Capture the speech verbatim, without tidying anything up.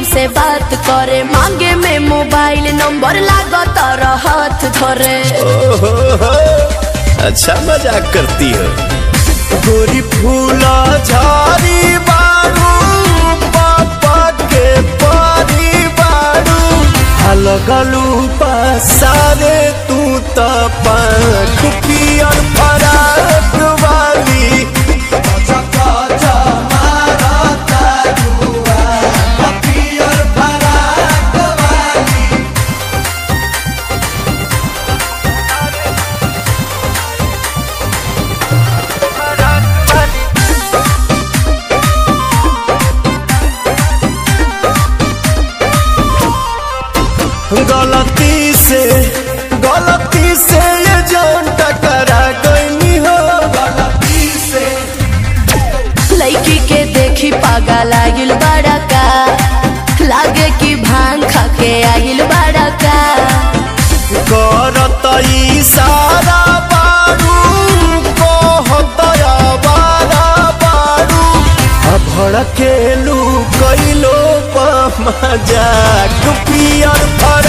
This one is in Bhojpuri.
से बात करे, मांगे में मोबाइल नंबर लागो तारा हाथ धरे। ओहो अच्छा मजाक करती हो। गोरी फूला झाड़ी बारू पापा के पारी बारू, लगलू पसारे तू तो पंख पियर फराक वाली। गलती से गलती से ये जान टकरा गई हो, गलती से। लड़की के देखी पागल आगिल बड़ा का, लागे कि भांग खा के आगिल बड़ा का। करत इशारा बारू कहत आवारा बारू, भड़केलू कैलो मजाक पियर